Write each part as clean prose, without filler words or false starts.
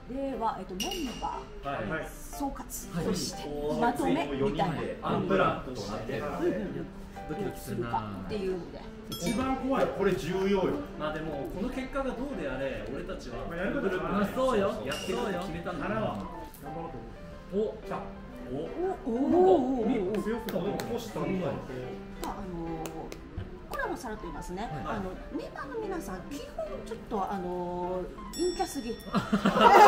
では、メンバー、総括、そしてまとめみたいなアンプランとなってドキドキするかっていうので、 一番怖い、これ重要よ。 まあでもこの結果がどうであれ、俺たちはやることグループでそうよ、 やってると決めたんだから。 頑張ろうと。お、来た。強く残したんだ。 コラボされていますね。メンバーの皆さん、基本ちょっと陰キャすぎ。 そうか。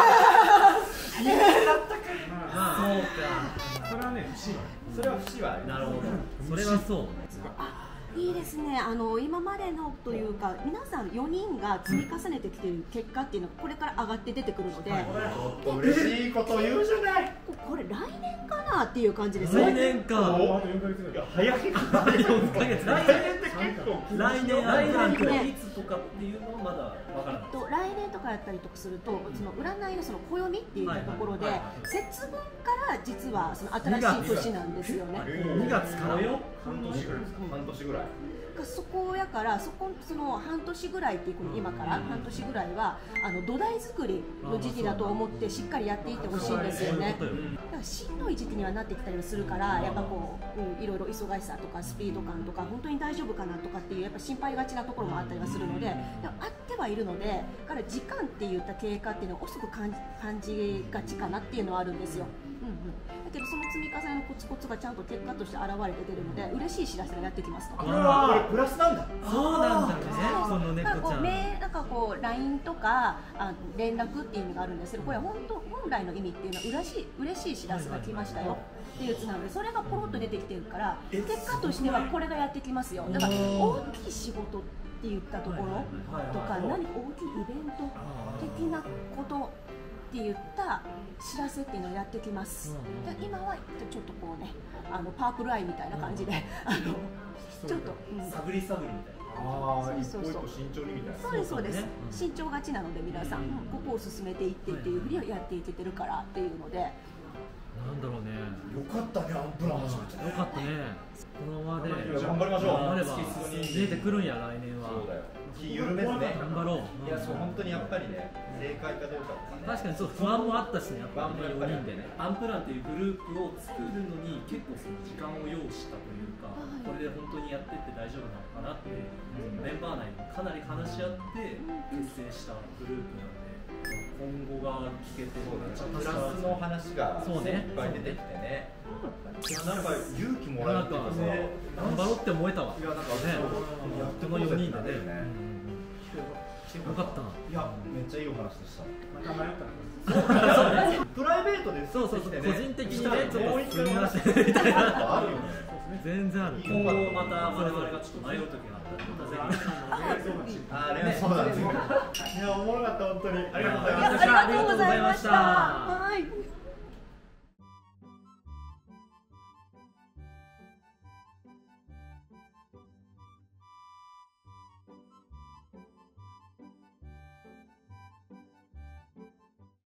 それはね、不思議。 それは不思議はなるほど。それはそう。 いいですね。今までのというか、皆さん4人が積み重ねてきている結果っていうのがこれから上がって出てくるので、 嬉しいこと言うじゃない。 これ来年かなっていう感じです。 来年か。 あと4ヶ月ぐらい。 早い。4ヶ月。来年って結構。来年いつとかっていうのはまだわからない。 来年とかやったりとかすると、その占いのその暦っていうところで、節分から実はその新しい年なんですよね。 2月からよ。 半年ぐらいですか。半年ぐらい。 そこやからその半年ぐらいっていう今から半年ぐらいは土台作りの時期だと思ってしっかりやっていってほしいんですよね。だからしんどい時期にはなってきたりするから、やっぱこういろいろ忙しさとかスピード感とか本当に大丈夫かなとかっていうやっぱ心配がちなところもあったりはするので、でもあってはいるので、だから時間って言った経過っていうのを遅く感じがちかなっていうのはあるんですよ。だけどその積み重ねのコツコツがちゃんと結果として現れて出るので、嬉しい知らせがやってきますと。 これプラスなんだ。 そうなんだね。その猫ちゃん。 なんかこう LINE とか連絡っていう意味があるんですけど、これは本来の意味っていうのは嬉しい知らせが来ましたよっていうやつなので、それがポロッと出てきてるから、結果としてはこれがやってきますよ。だから大きい仕事って言ったところとか、何か大きいイベント的なことって言った知らせっていうのをやってきます。で今はちょっとこうね、パープルアイみたいな感じでちょっと探り探りみたいな。 一歩一歩慎重にみたいな。 そうです。慎重がちなので皆さん、ここを進めていってっていうふうにやっていけてるからっていうので。 なんだろうね。 よかったね、アンプラン初めて。 よかったね。このままで頑張りましょう。 頑張れば見えてくるんや、来年は。 そうだよ。 緩めずね。頑張ろう。 いや、そう本当にやっぱりね、正解かどうか。 確かにそう不安もあったしね、やっぱ4人でね。 アンプランっていうグループを作るのに結構その時間を要したというか、これで本当にやってって大丈夫なのかなってメンバー内でかなり話し合って結成したグループなんで。今後が聞けてるプラスの話がいっぱい出てきてね。いや、なんか勇気もらえるっていうかさ、 頑張ろうって思えたわ。 いや、なんかね、 この4人でね。よかった。 いや、めっちゃいいお話でした。 また迷ったプライベートでそう個人的にね、ちょっと住みませんみたいな。 あるよね。 全然ある。 今後また我々がちょっと迷う時があったらまたぜひ。 あれそうなんですよ。いや、おもろかった本当に。ありがとうございました。 ありがとうございました。